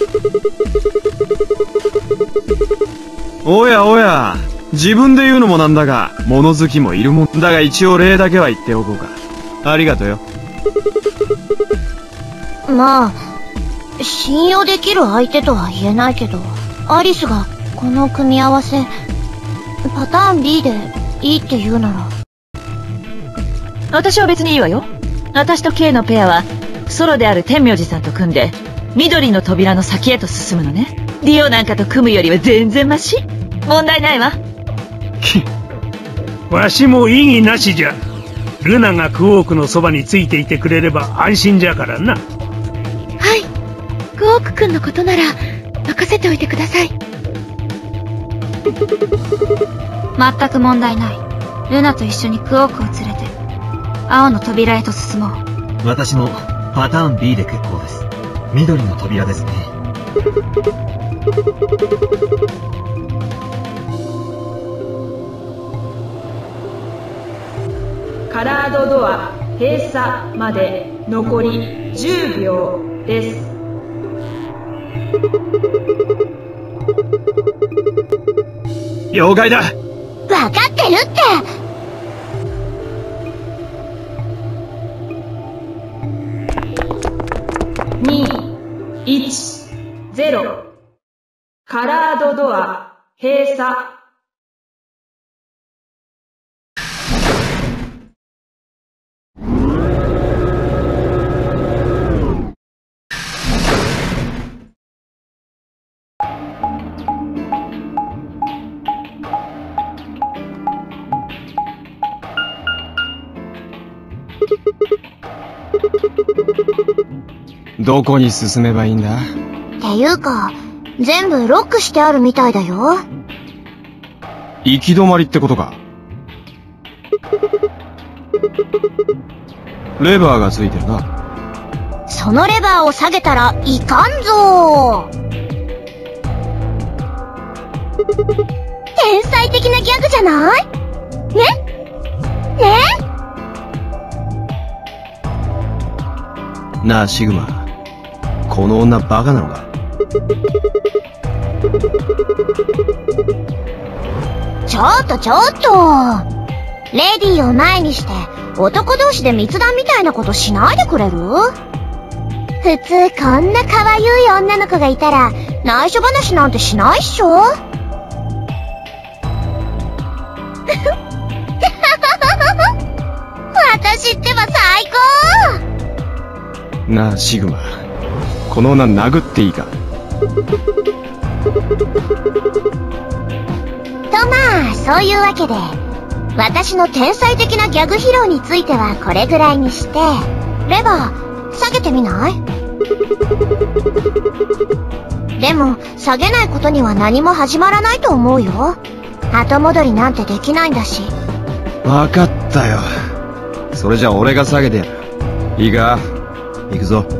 おやおや、自分で言うのもなんだが、物好きもいるもんだが、一応礼だけは言っておこうか。ありがとよ。 まあ、信用できる相手とは言えないけど、アリスがこの組み合わせ、パターン B でいいって言うなら。 私は別にいいわよ。私と K のペアは、ソロである天明寺さんと組んで、緑の扉の先へと進むのね。ディオなんかと組むよりは全然マシ。問題ないわ。 わしも異議なしじゃ。ルナがクオークのそばについていてくれれば安心じゃからな。 はい。クオークくんのことなら、任せておいてください。全く問題ない。ルナと一緒にクオークを連れて、青の扉へと進もう。 私もパターン B で結構です。緑の扉ですね。 カラードドア閉鎖まで残り10秒です。 了解だ。 わかってるって。 210カラードドア閉鎖。 どこに進めばいいんだ？ っていうか、全部ロックしてあるみたいだよ。 行き止まりってことか。レバーがついてるな。 そのレバーを下げたらいかんぞー。天才的なギャグじゃない？ね？ なあシグマ、この女バカなのか？ ちょっとレディーを前にして男同士で密談みたいなことしないでくれる？普通こんな可愛い女の子がいたら内緒話なんてしないっしょ？私ってば最高！ なあシグマ、この女殴っていいか？ とまあそういうわけで、私の天才的なギャグ披露についてはこれぐらいにして、レバー下げてみない？でも下げないことには何も始まらないと思うよ。後戻りなんてできないんだし。 わかったよ。それじゃ俺が下げてやる。いいか？行くぞ。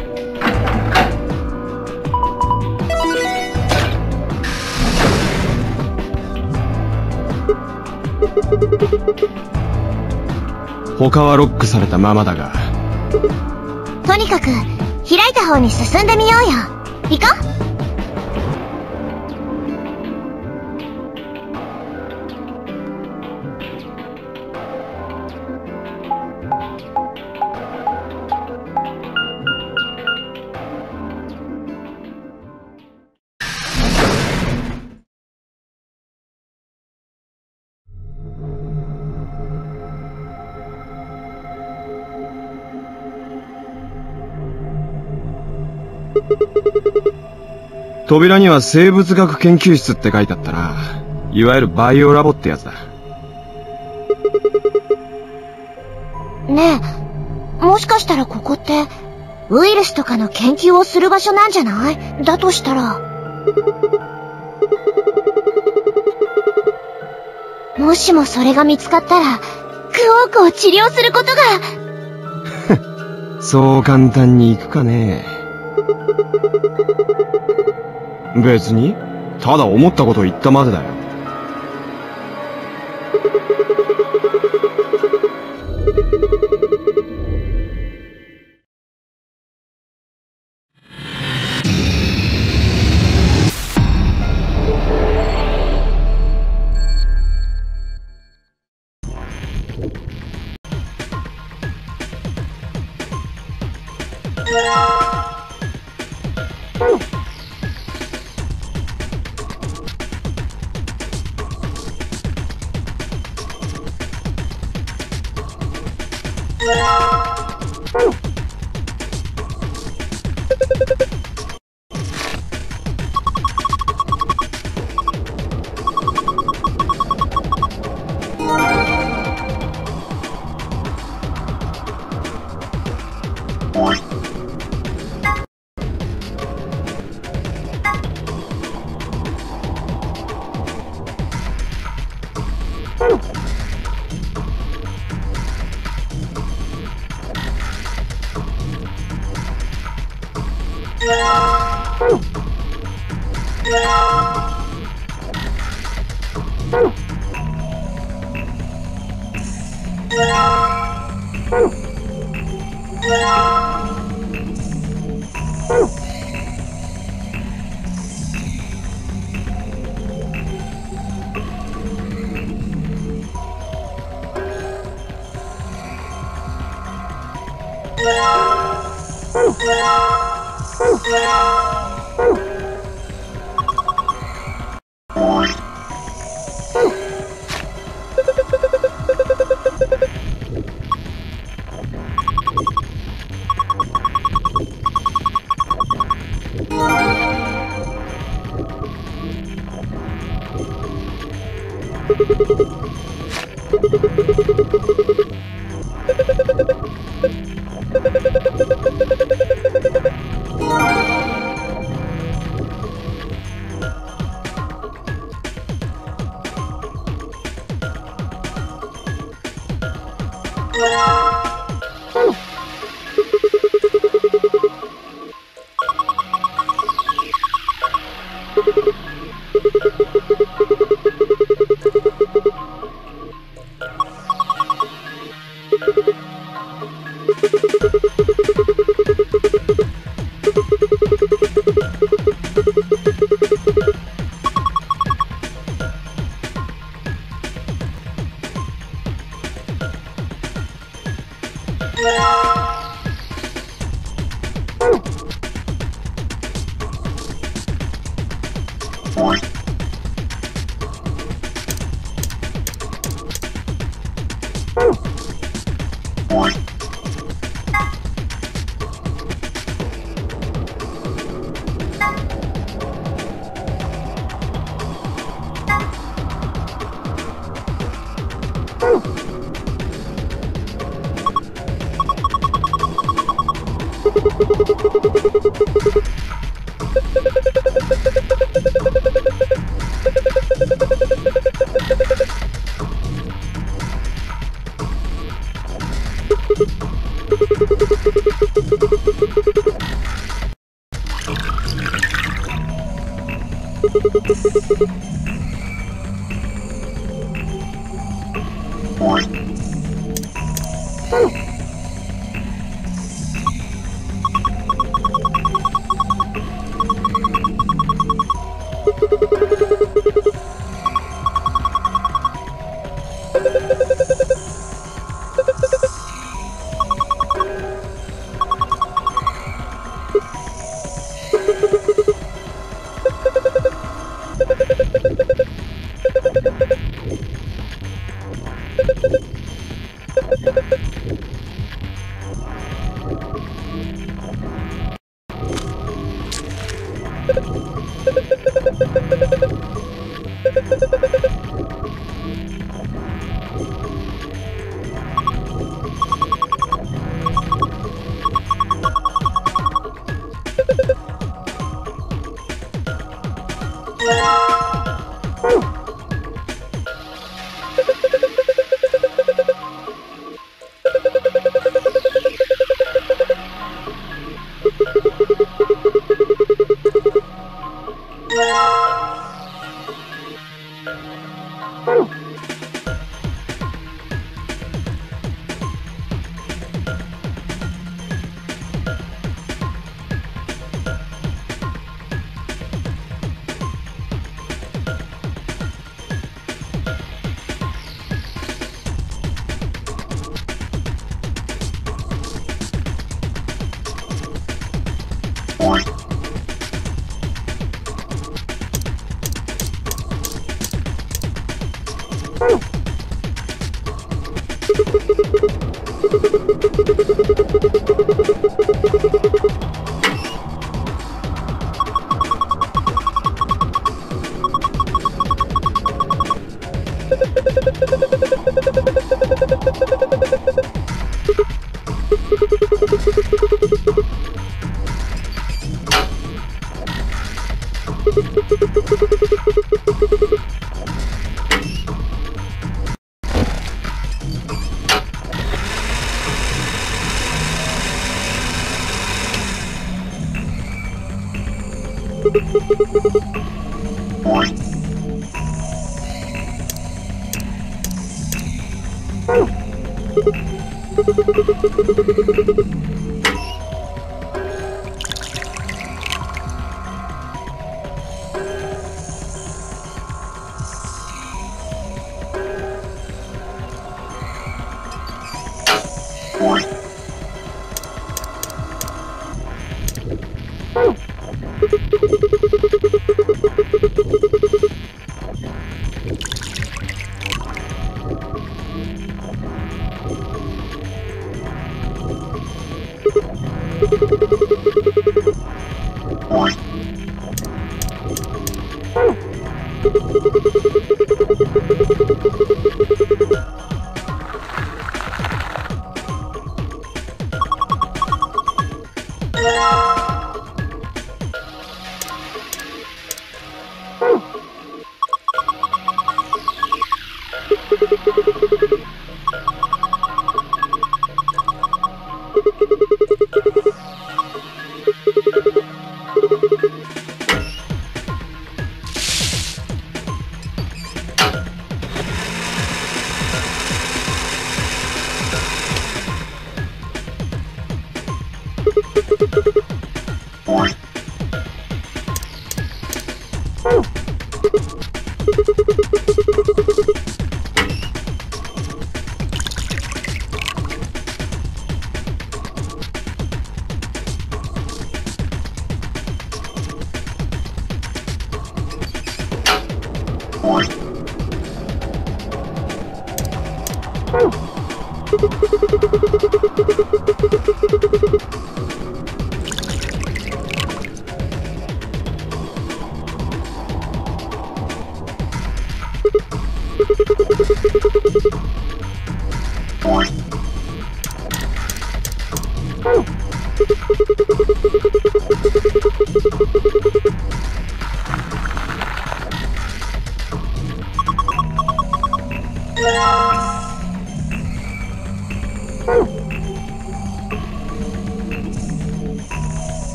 他はロックされたままだが。 とにかく開いた方に進んでみようよ。行こう。 扉には生物学研究室って書いてあったな。いわゆるバイオラボってやつだ。 ねえ、もしかしたらここってウイルスとかの研究をする場所なんじゃない？だとしたら、もしもそれが見つかったらクオークを治療することがそう簡単にいくかね。別にただ思ったことを言ったまでだよ。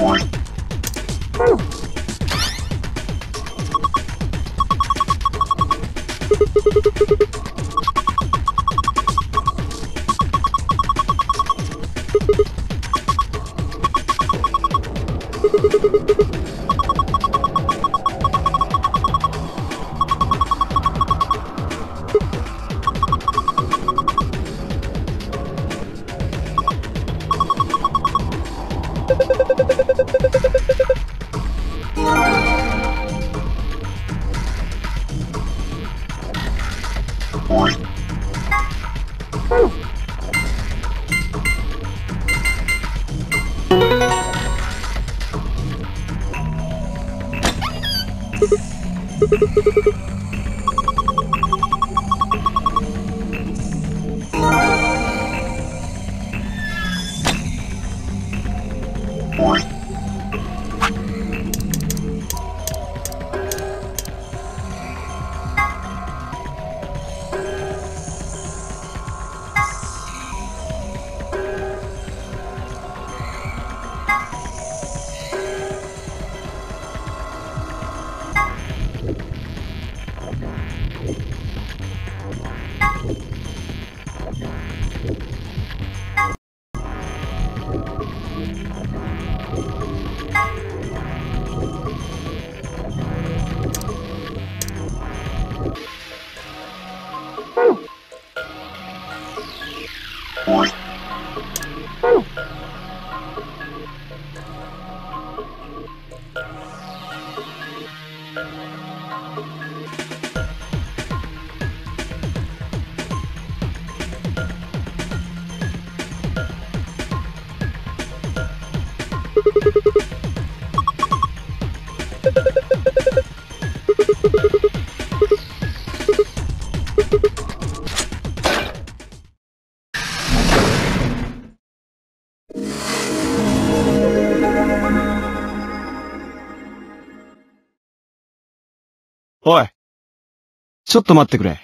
おい。ちょっと待ってくれ。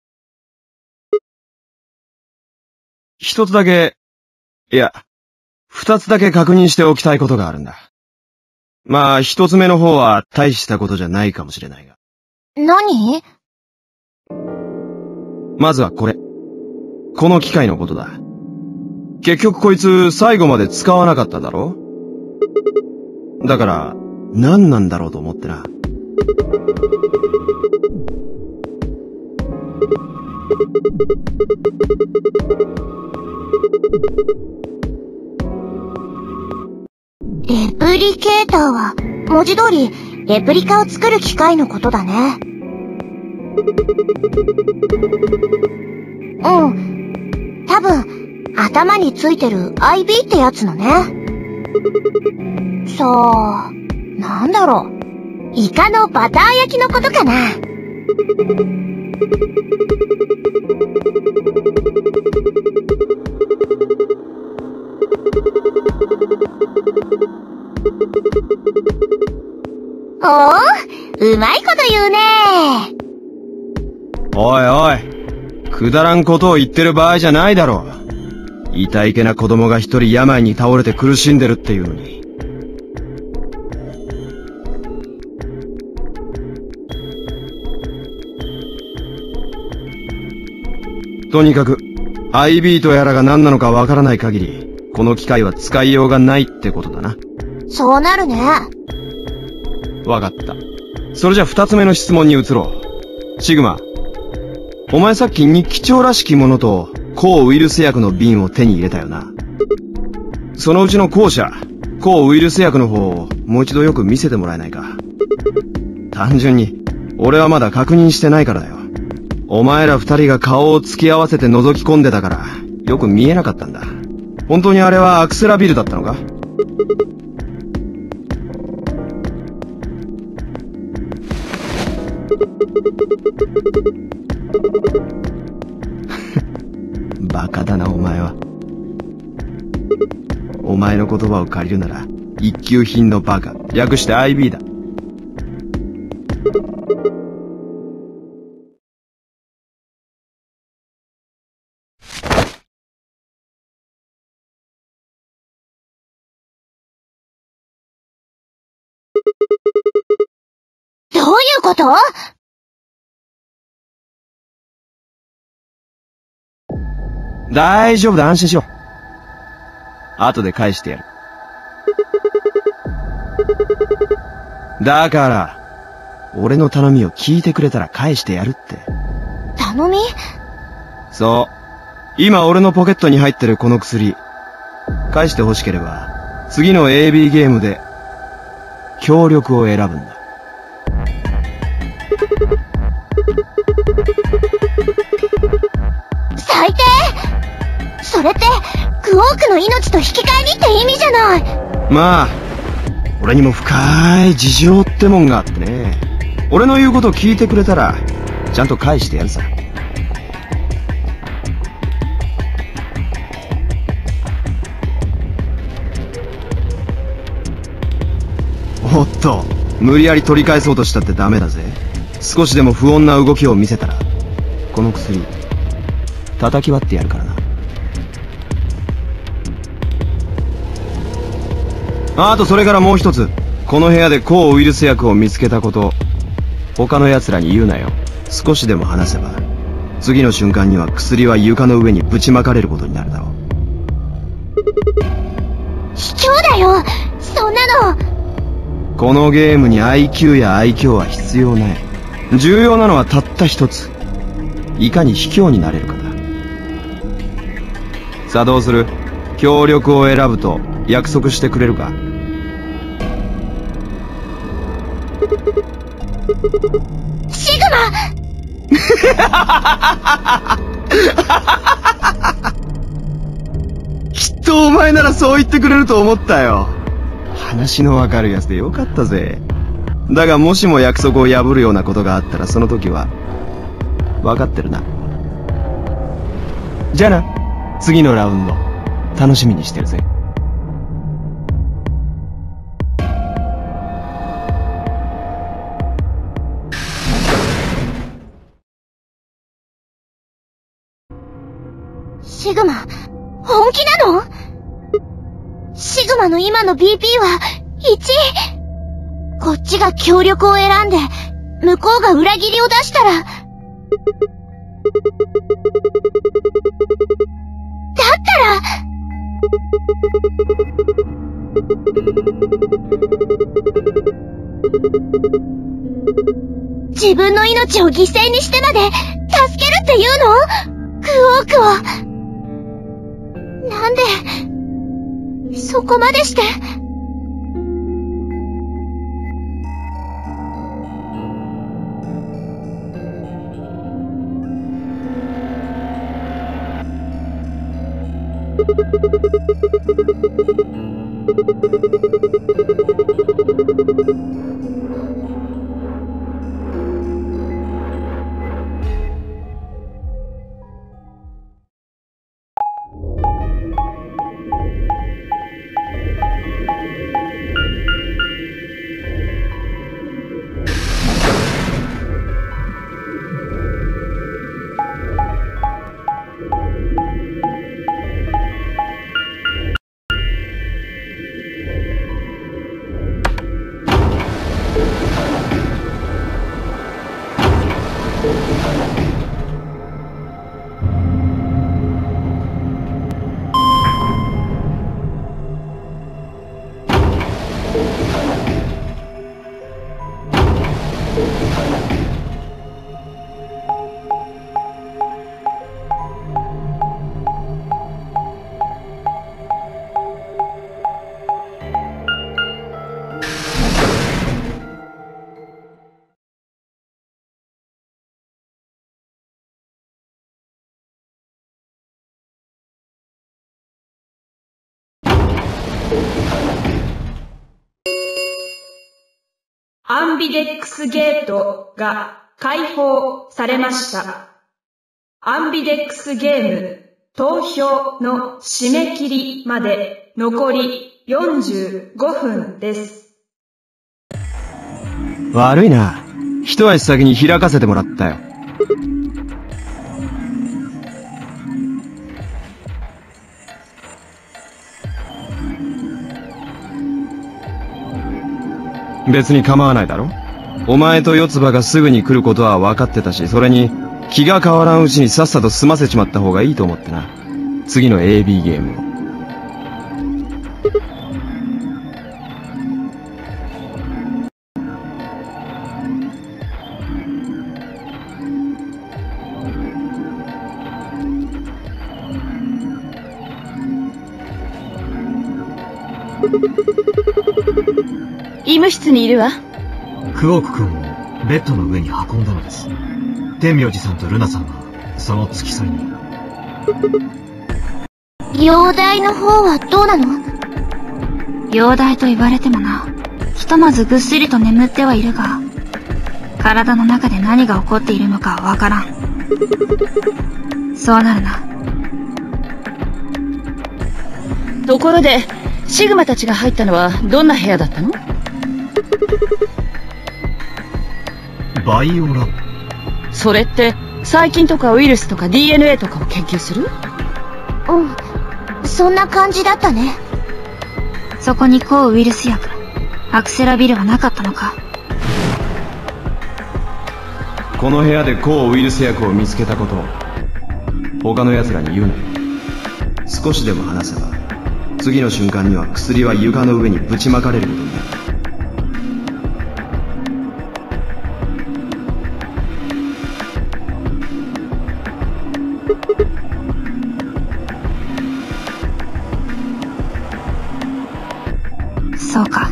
一つだけ、いや、二つだけ確認しておきたいことがあるんだ。まあ、一つ目の方は大したことじゃないかもしれないが。 何？ まずはこれ。この機械のことだ。結局こいつ最後まで使わなかっただろ？だから、何なんだろうと思ってな。 レプリケーターは、文字通り、レプリカを作る機械のことだね。うん。多分、頭についてる IB ってやつのね。さあ、なんだろう。イカのバター焼きのことかな。おお、うまいこと言うね。 おいおい。くだらんことを言ってる場合じゃないだろう。痛いけな子供が一人病に倒れて苦しんでるっていうのに。とにかく、IB とやらが何なのかわからない限り、この機械は使いようがないってことだな。 そうなるね。 わかった。それじゃ二つ目の質問に移ろう。シグマ。お前さっき日記帳らしきものと、抗ウイルス薬の瓶を手に入れたよな。そのうちの後者、抗ウイルス薬の方をもう一度よく見せてもらえないか。単純に、俺はまだ確認してないからだよ。お前ら二人が顔を突き合わせて覗き込んでたから、よく見えなかったんだ。本当にあれはアクセラビルだったのか？バカだな、お前は。お前の言葉を借りるなら、一級品のバカ、略して IB だ。 どういうこと？ 大丈夫だ、安心しろ。後で返してやる。だから、俺の頼みを聞いてくれたら返してやるって。 頼み？ そう。今俺のポケットに入ってるこの薬、返して欲しければ、次の AB ゲームで、協力を選ぶんだ。 最低！それって、クオークの命と引き換えにって意味じゃない。 まあ、俺にも深い事情ってもんがあってね。俺の言うことを聞いてくれたら、ちゃんと返してやるさ。おっと、無理やり取り返そうとしたってダメだぜ。少しでも不穏な動きを見せたら、この薬、叩き割ってやるからな。あとそれからもう一つ、この部屋で抗ウイルス薬を見つけたこと、他の奴らに言うなよ。少しでも話せば、次の瞬間には薬は床の上にぶちまかれることになるだろう。 卑怯だよ、そんなの。 このゲームに IQ や愛嬌は必要ない。重要なのはたった一つ。いかに卑怯になれるかだ。さあどうする？協力を選ぶと約束してくれるか？ シグマきっとお前ならそう言ってくれると思ったよ。話のわかるやつでよかったぜ。だがもしも約束を破るようなことがあったらその時は、わかってるな。じゃあな、次のラウンド、楽しみにしてるぜ。 シグマ、本気なの？シグマの今の BP は1。こっちが協力を選んで、向こうが裏切りを出したら。だったら、自分の命を犠牲にしてまで助けるっていうの？クオークを。なんで、そこまでして。 アンビデックスゲートが開放されました。アンビデックスゲーム投票の締め切りまで残り45分です。 悪いな。一足先に開かせてもらったよ。 別に構わないだろ。お前と四つ葉がすぐに来ることは分かってたし、それに気が変わらんうちにさっさと済ませちまった方がいいと思ってな。次の AB ゲームを。 医務室にいるわ。 クオーク君をベッドの上に運んだのです。天明寺さんとルナさんはその付き添いに。 容体の方はどうなの？容体と言われてもな。ひとまずぐっすりと眠ってはいるが、体の中で何が起こっているのかはわからん。そうなるな。 ところで、シグマたちが入ったのはどんな部屋だったの？ バイオラボ。 それって、細菌とかウイルスとか DNA とかを研究する？ うん。そんな感じだったね。そこに抗ウイルス薬、アクセラビルはなかったのか？ この部屋で抗ウイルス薬を見つけたことを他の奴らに言うなよ。少しでも話せば次の瞬間には薬は床の上にぶちまかれることになる。 そうか。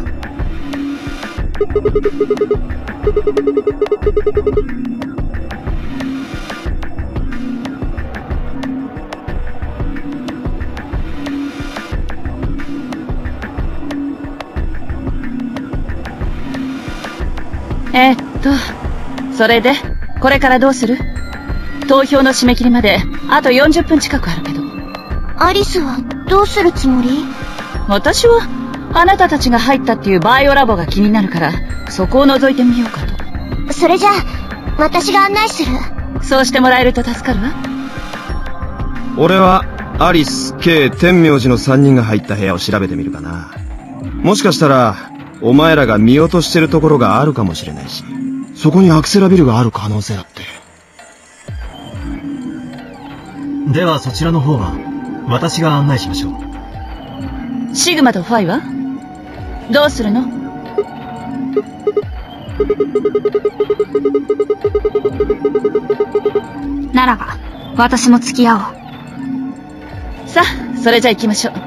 それで、これからどうする？投票の締め切りまで、あと40分近くあるけど。 アリスはどうするつもり？ 私は、あなたたちが入ったっていうバイオラボが気になるから、そこを覗いてみようかと。 それじゃあ、私が案内する。 そうしてもらえると助かるわ。 俺は、アリス、K、天明寺の3人が入った部屋を調べてみるかな。もしかしたら、お前らが見落としてるところがあるかもしれないし、そこにアクセラビルがある可能性だって。 ではそちらの方は、私が案内しましょう。 シグマとファイは？どうするの？ ならば、私も付き合おう。 さあ、それじゃ行きましょう。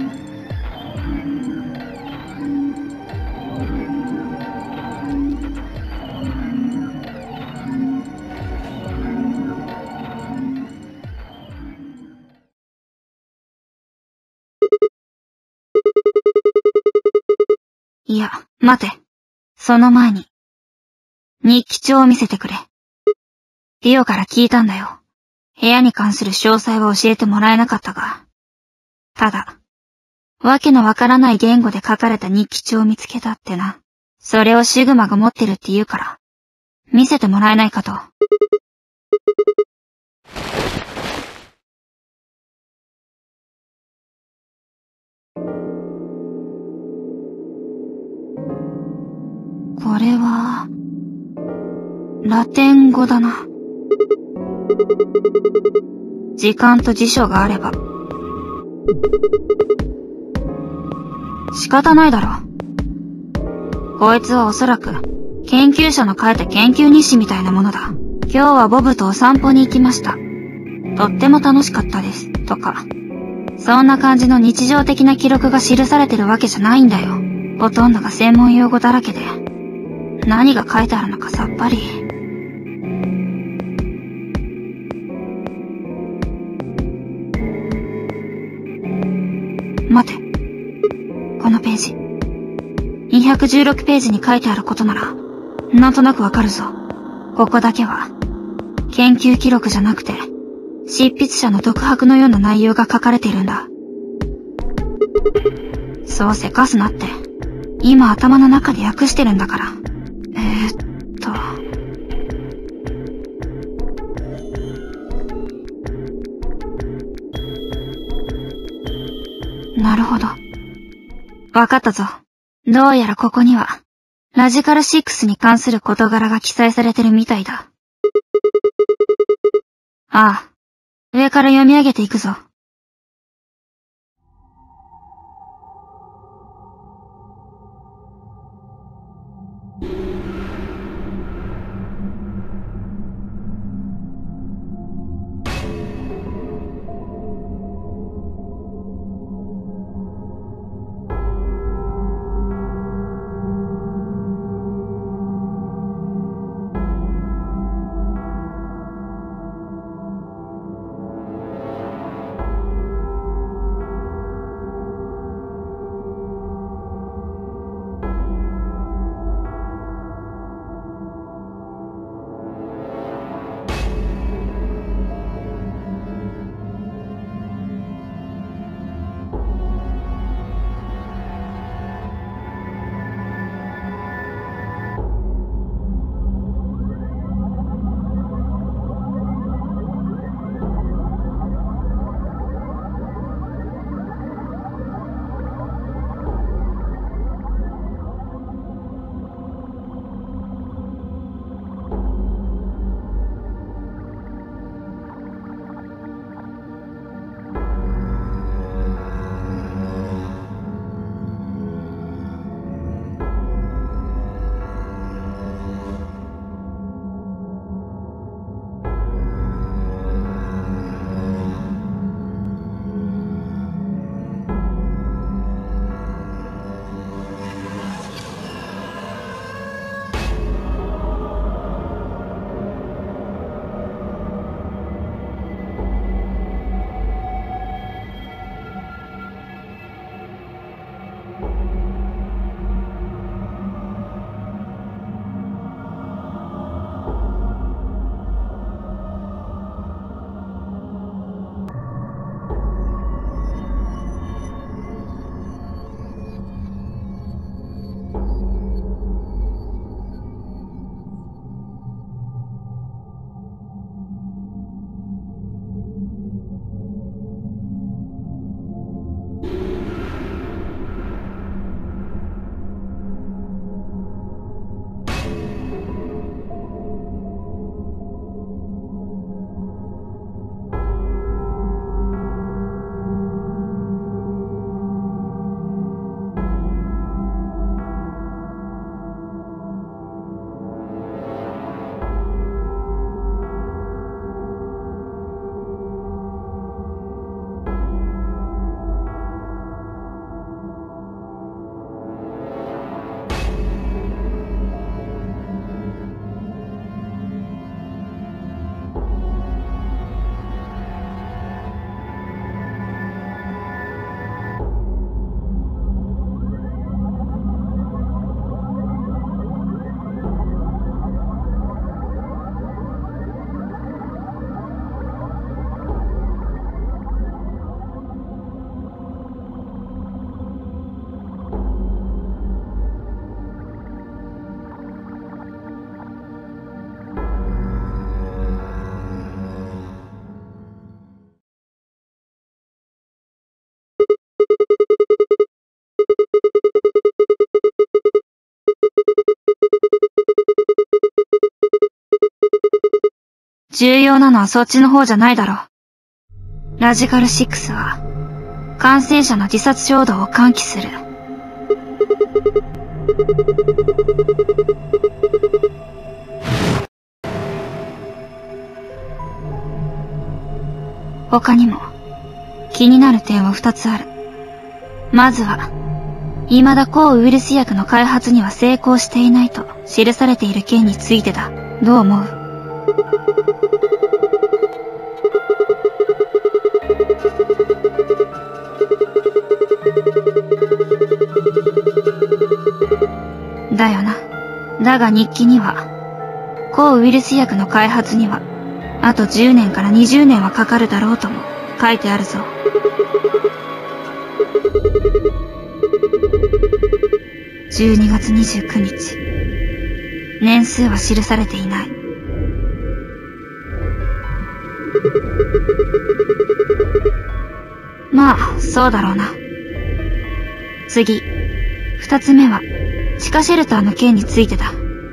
いや、待て。その前に、日記帳を見せてくれ。リオから聞いたんだよ。部屋に関する詳細は教えてもらえなかったが。ただ、わけのわからない言語で書かれた日記帳を見つけたってな。それをシグマが持ってるって言うから、見せてもらえないかと。これは、ラテン語だな。時間と辞書があれば。仕方ないだろ。こいつはおそらく、研究者の書いた研究日誌みたいなものだ。今日はボブとお散歩に行きました。とっても楽しかったです。とか。そんな感じの日常的な記録が記されてるわけじゃないんだよ。ほとんどが専門用語だらけで。何が書いてあるのかさっぱり。待て。このページ。216ページに書いてあることなら、なんとなくわかるぞ。ここだけは、研究記録じゃなくて、執筆者の独白のような内容が書かれているんだ。そうせかすなって。今頭の中で訳してるんだから。なるほど。わかったぞ。どうやらここには、 ラジカル6に関する事柄が記載されてるみたいだ。ああ、上から読み上げていくぞ。重要なのはそっちの方じゃないだろう。ラジカル6は、感染者の自殺衝動を喚起する。他にも、気になる点は2つある。まずは、未だ抗ウイルス薬の開発には成功していないと記されている件についてだ。どう思う？だよな。だが日記には、抗ウイルス薬の開発には、あと10年から20年はかかるだろうとも書いてあるぞ。12月29日。年数は記されていない。まあ、そうだろうな。次。2つ目は、 地下シェルターの件についてだ。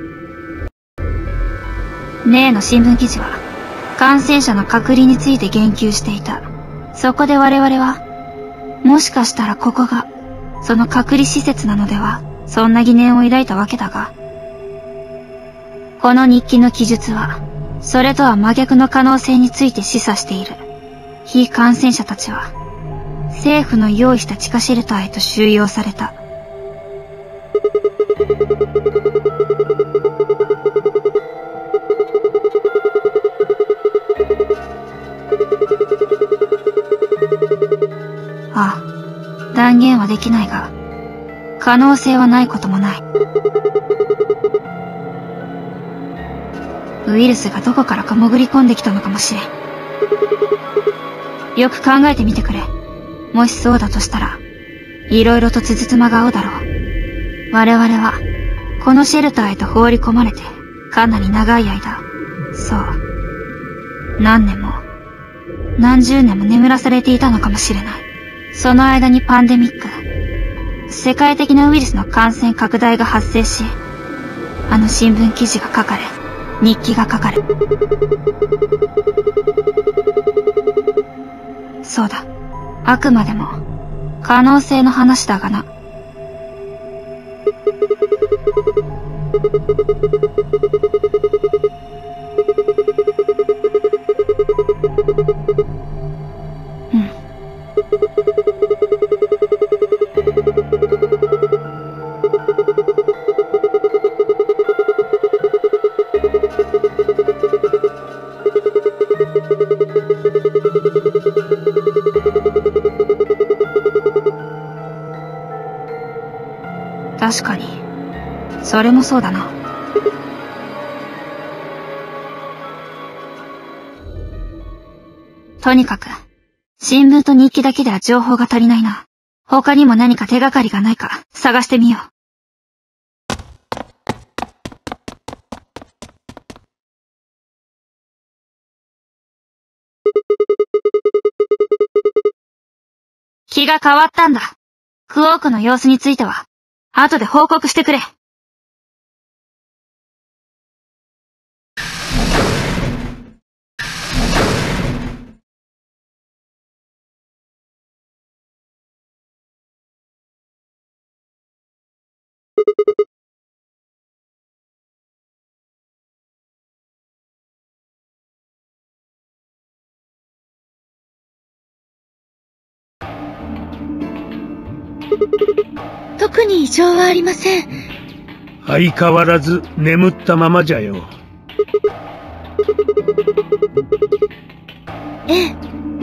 例の新聞記事は、感染者の隔離について言及していた。そこで我々は、もしかしたらここが、その隔離施設なのでは、そんな疑念を抱いたわけだが、この日記の記述は、それとは真逆の可能性について示唆している。非感染者たちは、政府の用意した地下シェルターへと収容された。ああ、断言はできないが、可能性はないこともない。ウイルスがどこからか潜り込んできたのかもしれん。よく考えてみてくれ。もしそうだとしたら、いろいろとつつまが合うだろう。我々は、このシェルターへと放り込まれて、かなり長い間、そう、何年も、何十年も眠らされていたのかもしれない。その間にパンデミック、世界的なウイルスの感染拡大が発生し、あの新聞記事が書かれ、日記が書かれ。そうだ。あくまでも、可能性の話だがな。うん。確かに、それもそうだな。とにかく、新聞と日記だけでは情報が足りないな。他にも何か手がかりがないか探してみよう。気が変わったんだ。クオークの様子については、後で報告してくれ。 特に異常はありません。 相変わらず眠ったままじゃよ。 ええ。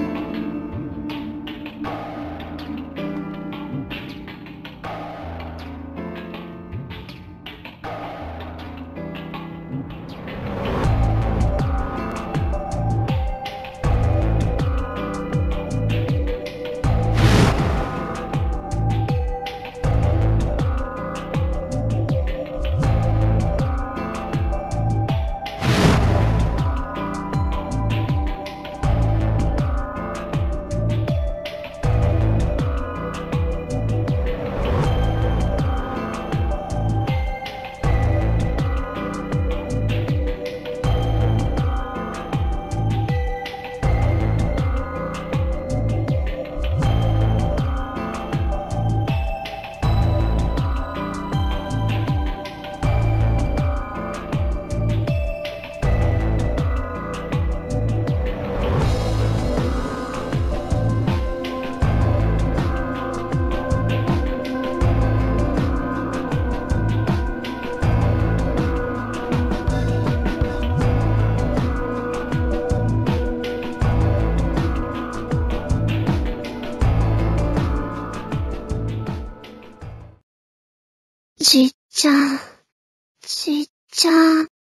じっちゃん、じっちゃん。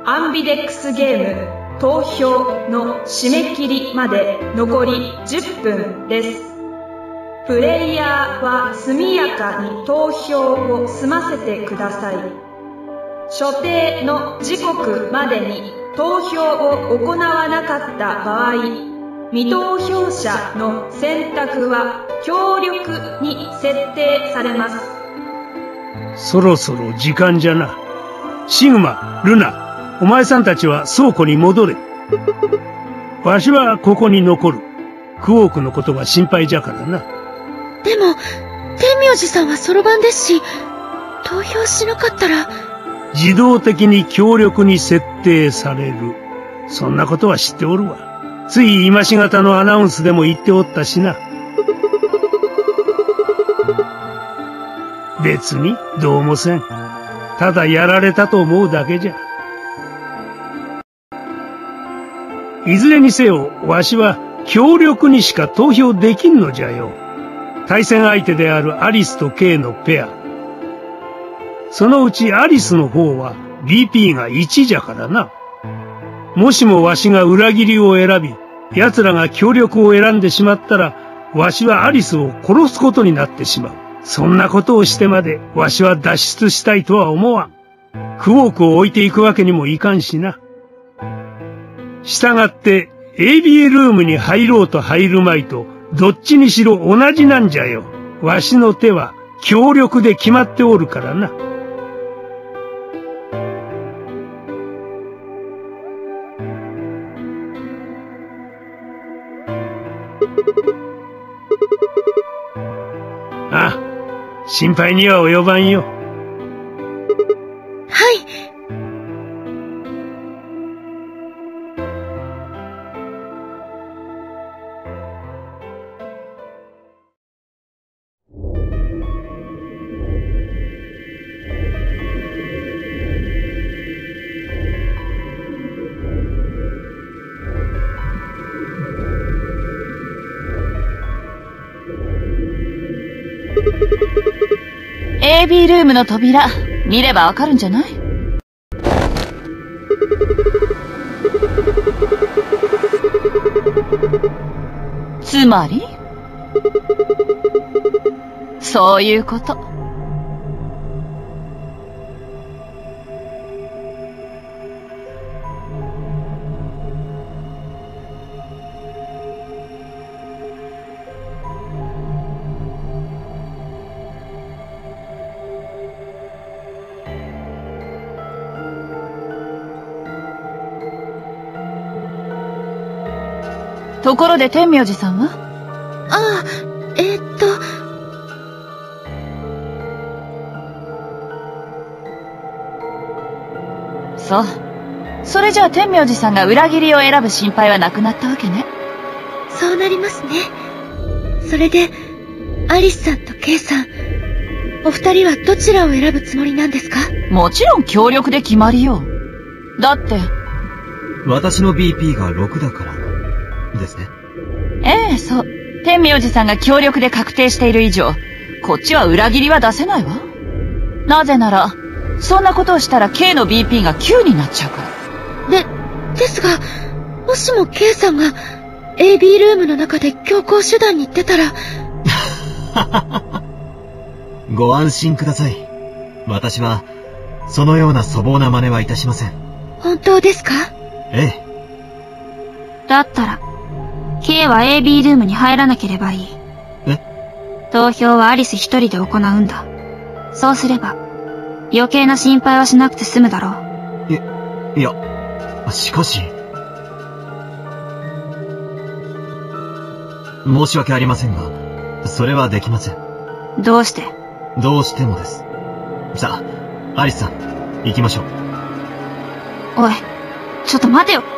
アンビデックスゲーム投票の締め切りまで残り10分です。プレイヤーは速やかに投票を済ませてください。所定の時刻までに投票を行わなかった場合、未投票者の選択は協力に設定されます。 そろそろ時間じゃな。シグマ、ルナ、お前さんたちは倉庫に戻れ。わしはここに残る。クオークのことが心配じゃからな。 でも、天明寺さんはそろばんですし、投票しなかったら。 自動的に協力に設定される。そんなことは知っておるわ。つい今しがたのアナウンスでも言っておったしな。別にどうもせん。ただやられたと思うだけじゃ。いずれにせよ、わしは協力にしか投票できんのじゃよ。対戦相手であるアリスと K のペア。そのうちアリスの方は BP が1じゃからな。もしもわしが裏切りを選び、奴らが協力を選んでしまったら、わしはアリスを殺すことになってしまう。そんなことをしてまで、わしは脱出したいとは思わん。クオークを置いていくわけにもいかんしな。したがって、ABA ルームに入ろうと入るまいと、どっちにしろ同じなんじゃよ。わしの手は協力で決まっておるからな。ああ、心配には及ばんよ。 はい。 AB ルームの扉、見ればわかるんじゃない？つまり？そういうこと。ところで天明寺さんは？ ああ、 そう。それじゃあ天明寺さんが裏切りを選ぶ心配はなくなったわけね。 そうなりますね。それで、アリスさんと K さん、お二人はどちらを選ぶつもりなんですか？ もちろん協力で決まりよ。だって。 私の BP が6だから、ですね。 ええ、そう。天明寺さんが協力で確定している以上、こっちは裏切りは出せないわ。なぜなら、そんなことをしたら K の BP が9になっちゃうから。 ですが、もしも K さんが AB ルームの中で強行手段に出たら。 ご安心ください。私は、そのような粗暴な真似はいたしません。 本当ですか？ ええ。 だったら、K は AB ルームに入らなければいい。投票はアリス一人で行うんだ。そうすれば、余計な心配はしなくて済むだろう。 いや、しかし。申し訳ありませんが、それはできません。 どうして？ どうしてもです。さあ、アリスさん、行きましょう。 おい、ちょっと待てよ。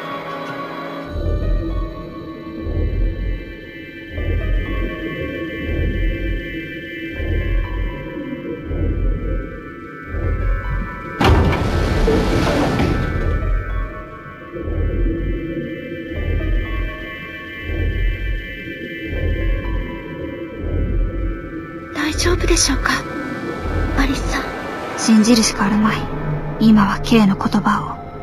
大丈夫でしょうか、アリスさん。 信じるしかあるまい。今は K の言葉を。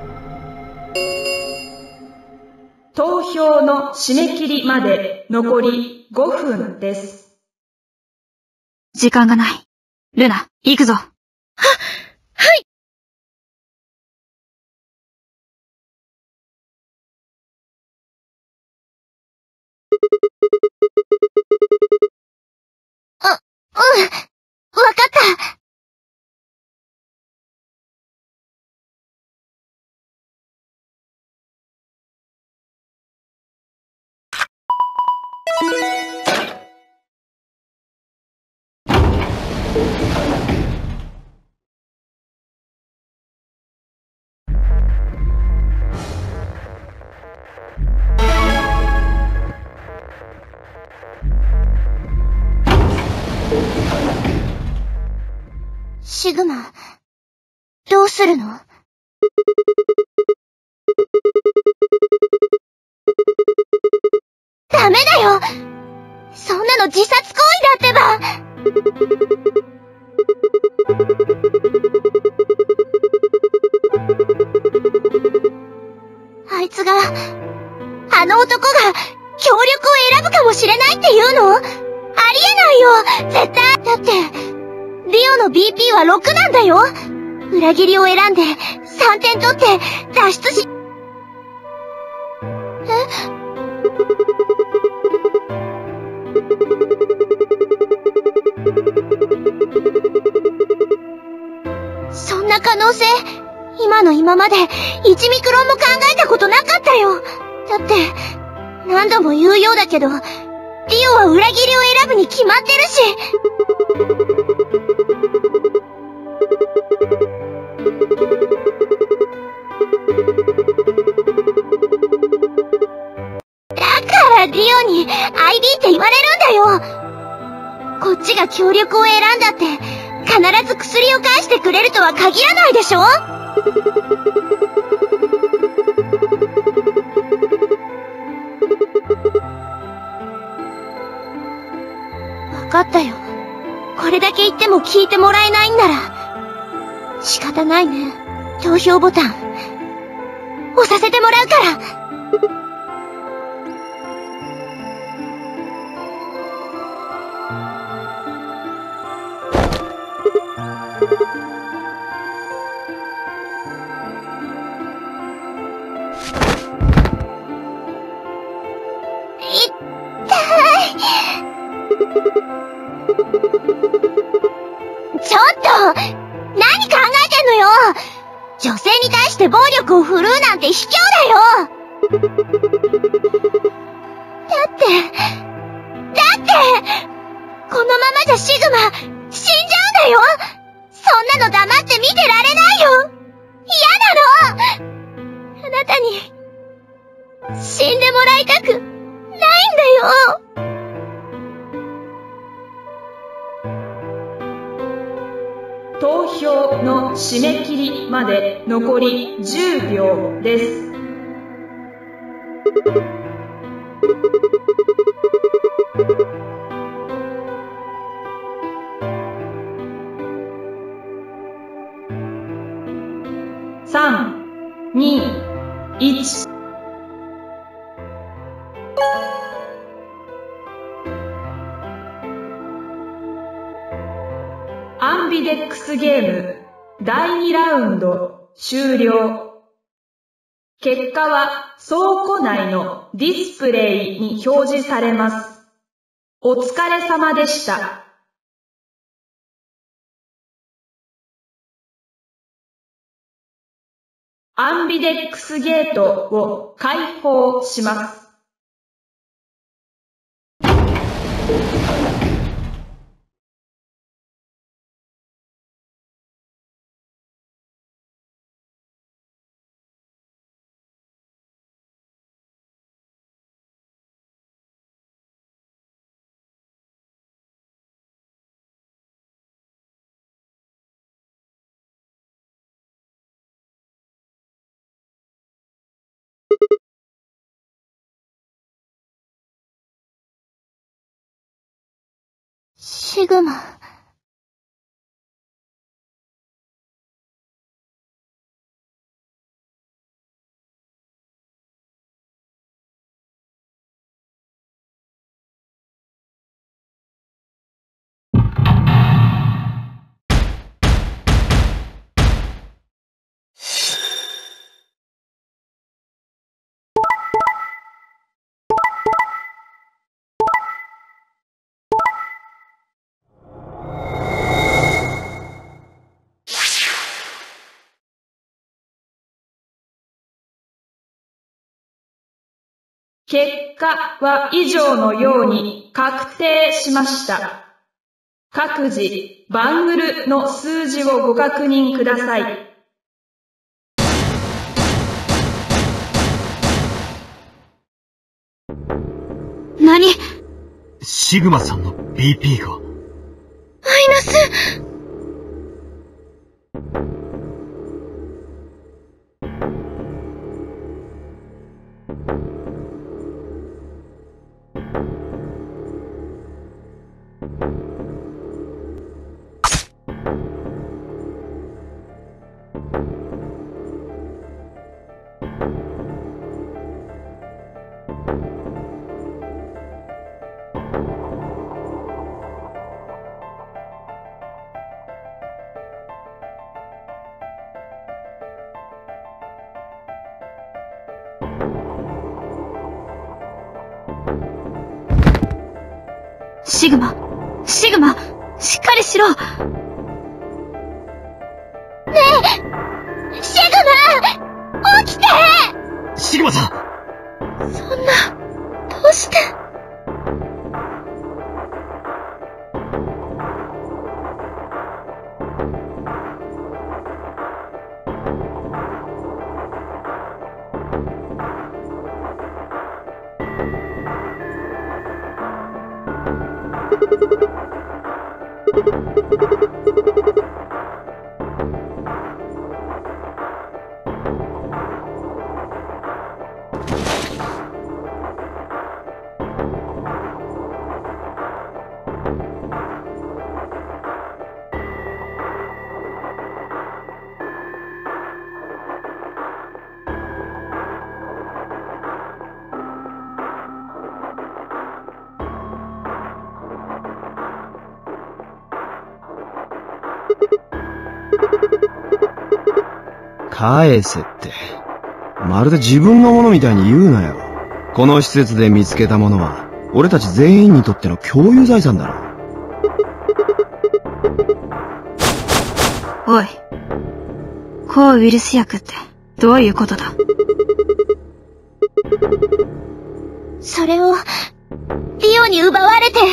投票の締め切りまで残り5分です。 時間がない。ルナ、行くぞ。 はい。 わかった。シグマ、どうするの？ダメだよ！そんなの自殺行為だってば！あいつが、あの男が協力を選ぶかもしれないっていうの？ありえないよ！絶対！だって、リオの BP は6なんだよ！裏切りを選んで3点取って脱出し、そんな可能性、今の今まで1ミクロンも考えたことなかったよ。だって、何度も言うようだけど、リオは裏切りを選ぶに決まってるし。だからリオに ID って言われるんだよ。こっちが協力を選んだって、必ず薬を返してくれるとは限らないでしょ？わかったよ。これだけ言っても聞いてもらえないんなら、仕方ないね。投票ボタン、押させてもらうから。ちょっと何考えてんのよ。女性に対して暴力を振るうなんて卑怯だよ。だってこのままじゃシグマ死んじゃうんだよ。そんなの黙って見てられないよ。嫌なの。あなたに死んでもらいたくないんだよ。 投票の締め切りまで残り10秒です。3、2、1。アンビデックスゲーム第2ラウンド終了。結果は倉庫内のディスプレイに表示されます。お疲れ様でした。アンビデックスゲートを開放します。 シグマ。 結果は以上のように確定しました。各自、バングルの数字をご確認ください。 何？ シグマさんの BP が。 マイナス！ シグマ、シグマ、しっかりしろ！ ねえ！シグマ！起きて！ シグマさん！ そんな、どうして？ 返せって。まるで自分のものみたいに言うなよ。この施設で見つけたものは、俺たち全員にとっての共有財産だろ。 おい。抗ウイルス薬ってどういうことだ？ それを、リオに奪われて。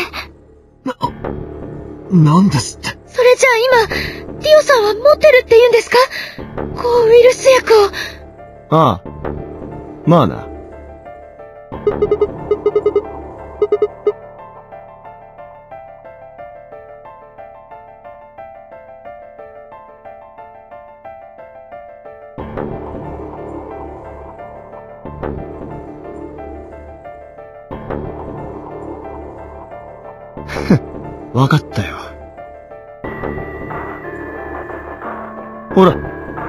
なんですって。 それじゃあ今、リオさんは持ってるって言うんですか？抗ウイルス薬を。 ああ。まあな。わかったよ。ほら。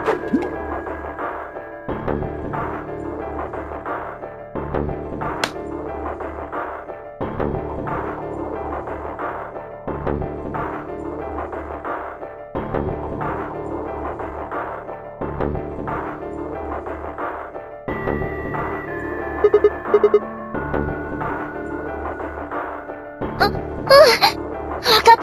わかった。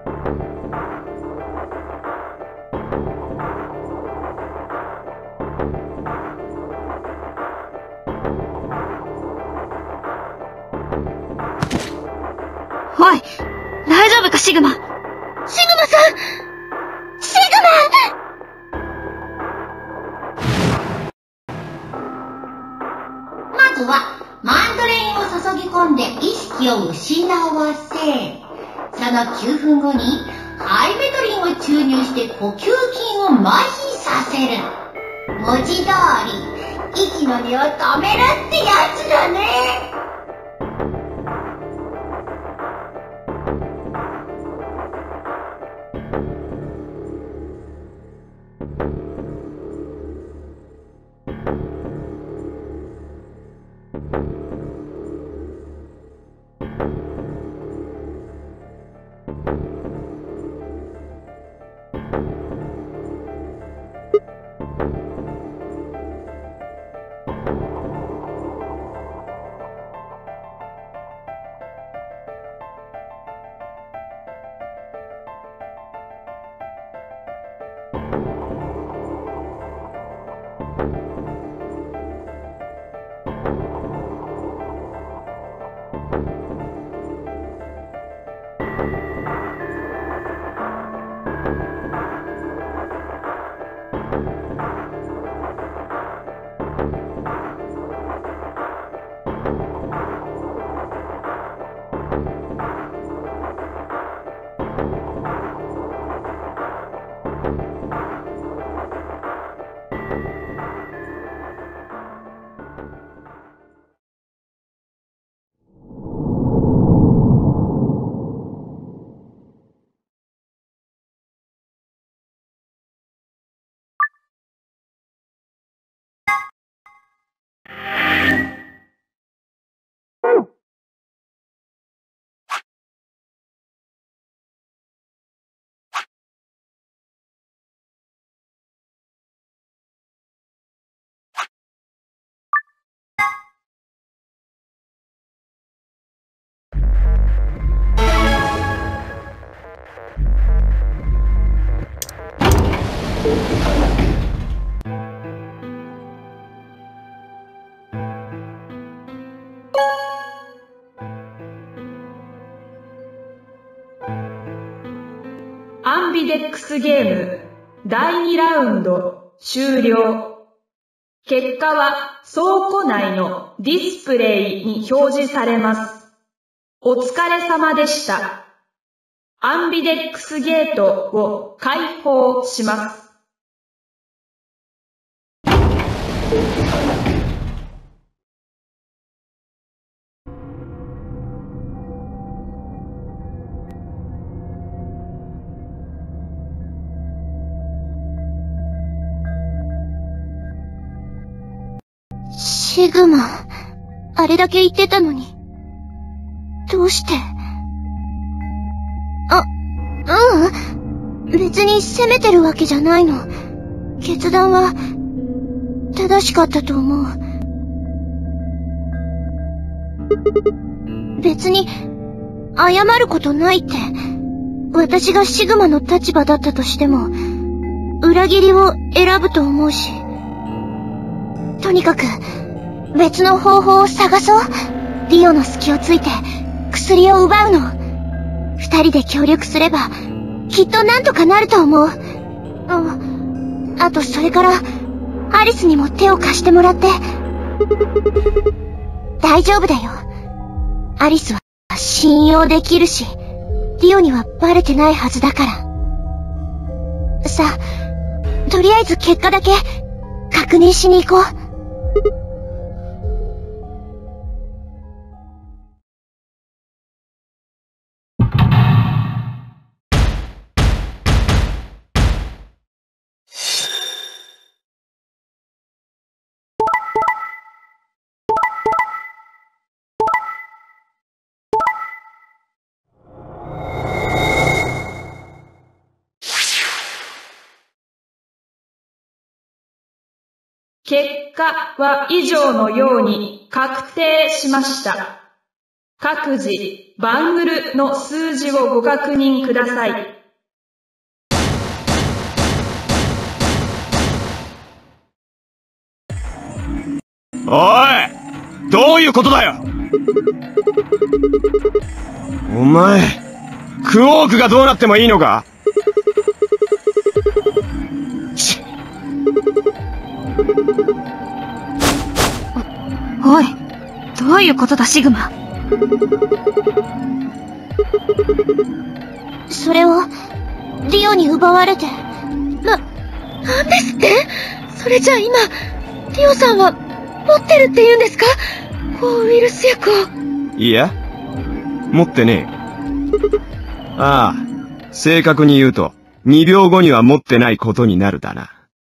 おい、大丈夫かシグマ？ シグマさん！シグマ！まずは、マンドレインを注ぎ込んで意識を失わせ、その9分後にハイメトリンを注入して呼吸筋を麻痺させる。文字通り、息の根を止めるってやつだね。 アンビデックスゲーム第2ラウンド終了。結果は倉庫内のディスプレイに表示されます。お疲れ様でした。アンビデックスゲートを開放します。 シグマ、あれだけ言ってたのに。どうして？別に責めてるわけじゃないの。決断は、正しかったと思う。別に、謝ることないって。私がシグマの立場だったとしても、裏切りを選ぶと思うし。とにかく、別の方法を探そう。ディオの隙をついて、薬を奪うの。二人で協力すれば、きっとなんとかなると思う。あとそれから、アリスにも手を貸してもらって。大丈夫だよ。アリスは信用できるし、ディオにはバレてないはずだから。さあ、とりあえず結果だけ、確認しに行こう。 結果は以上のように確定しました。各自、バングルの数字をご確認ください。 おい！どういうことだよ！お前、クオークがどうなってもいいのか？ おい、どういうことだシグマ。 それを、ディオに奪われて。 なんですって？それじゃあ今、ディオさんは、持ってるって言うんですか？抗ウイルス薬を。 いや、持ってねえ。ああ、正確に言うと、2秒後には持ってないことになるだな。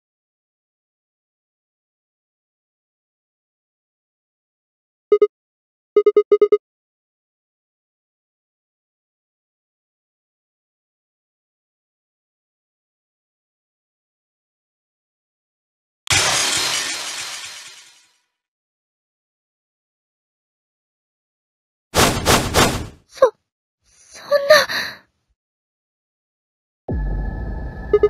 そんな。 なんて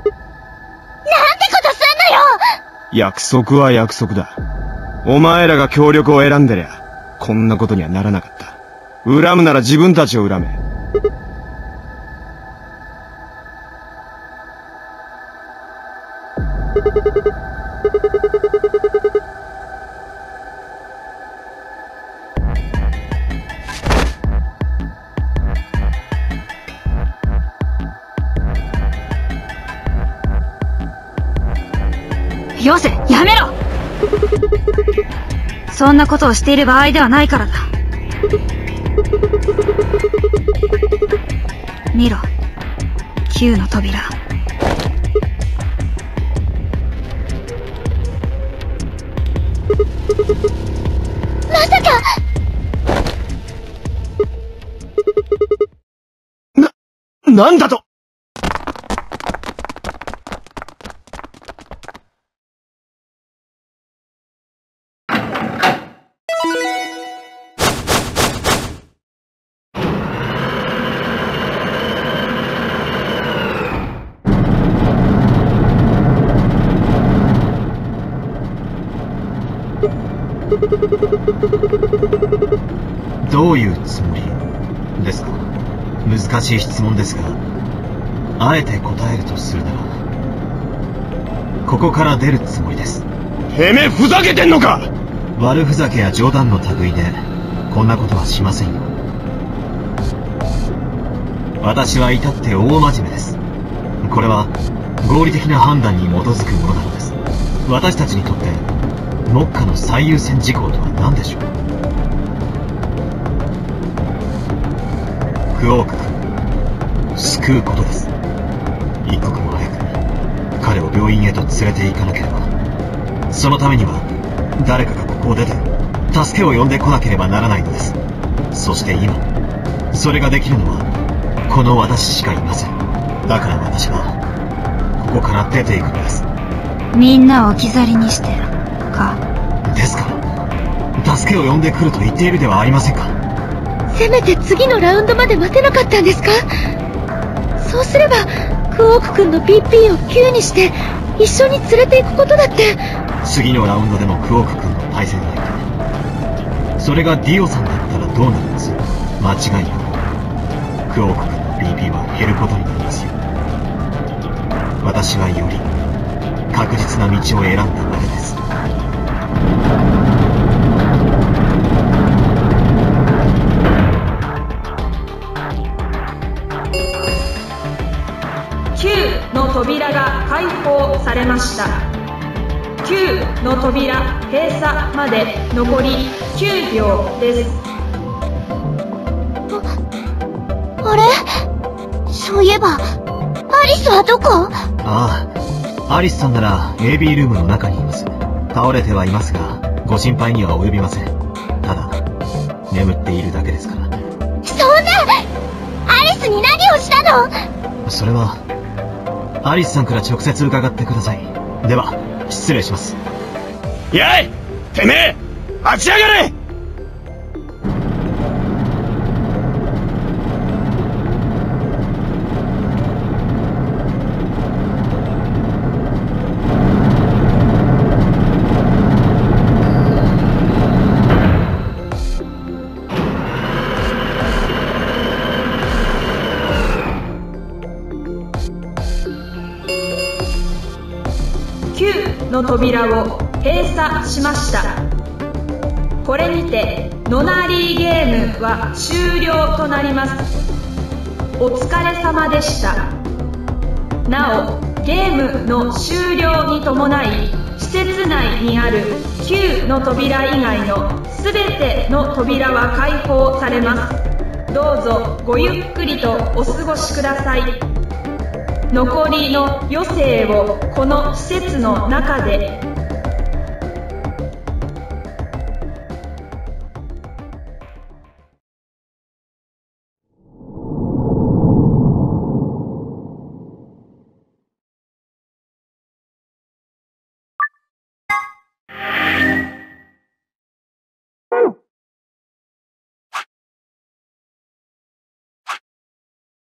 ことすんのよ！ 約束は約束だ。お前らが協力を選んでりゃ、こんなことにはならなかった。恨むなら自分たちを恨め。 よせ、やめろ！そんなことをしている場合ではないからだ。見ろ、9の扉。 まさか！ なんだと！ どういうつもりですか？難しい質問ですが、あえて答えるとするなら、ここから出るつもりです。 てめえふざけてんのか！ 悪ふざけや冗談の類で、こんなことはしませんよ。私は至って大真面目です。これは合理的な判断に基づくものなのです。私たちにとって目下の最優先事項とは何でしょう？クオーク君、救うことです。一刻も早く彼を病院へと連れて行かなければ。そのためには誰かがここを出て助けを呼んでこなければならないのです。そして今それができるのはこの私しかいません。だから私はここから出ていくのです。 みんなを置き去りにしてか。 ですから助けを呼んでくると言っているではありませんか。 せめて次のラウンドまで待てなかったんですか？そうすればクオーク君の PP を9にして一緒に連れて行くことだって。 次のラウンドでのクオーク君の対戦相手、それがディオさんだったらどうなります？間違いなくクオーク君の PP は減ることになりますよ。私はより確実な道を選んだわけです。 9の扉が開放されました。9の扉閉鎖まで残り9秒です。 あれ？そういえば、アリスはどこ？ ああ、アリスさんなら AB ルームの中にいます。倒れてはいますが、ご心配には及びません。ただ、眠っているだけですから。 そんな！アリスに何をしたの？ それは、アリスさんから直接伺ってください。では、失礼します。 やい！てめえ！立ち上がれ！ 9の扉を閉鎖しました。これにてノナリーゲームは終了となります。お疲れ様でした。なお、ゲームの終了に伴い施設内にある9の扉以外のすべての扉は開放されます。どうぞごゆっくりとお過ごしください。残りの余生をこの施設の中で